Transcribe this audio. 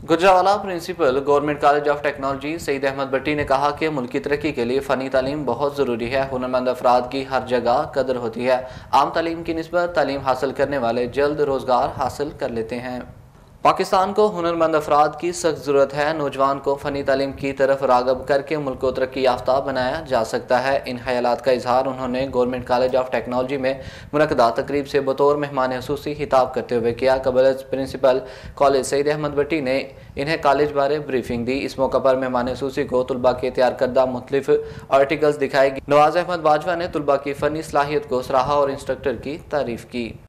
Gujranwala principal government college of technology Saeed Ahmed Bhatti ने कहा कि मुल्क की तरक्की के लिए फ़नी तालीम बहुत ज़रूरी है। हुनरमंद अफराद की हर जगह कदर होती है। आम तालीम की निस्बत तालीम हासिल करने वाले जल्द रोज़गार हासिल कर लेते हैं। पाकिस्तान को हुनरमंद अफराद की सख्त ज़रूरत है। नौजवान को फ़नी तालीम की तरफ राग़ब करके मुल्क को तरक्की याफ्ता बनाया जा सकता है। इन ख्यालात का इजहार उन्होंने गवर्नमेंट कॉलेज ऑफ टेक्नोलॉजी में मुनक़दा तकरीब से बतौर मेहमान खुसूसी खिताब करते हुए किया। कबल प्रिंसिपल कॉलेज सईद अहमद भट्टी ने इन्हें कॉलेज बारे ब्रीफिंग दी। इस मौके पर मेहमान खुसूसी को तलबा के तैयार करदा मुख्तलिफ आर्टिकल्स दिखाए गए। नवाज अहमद बाजवा ने तलबा की फ़नी सलाहियत को सराहा और इंस्ट्रक्टर की तारीफ की।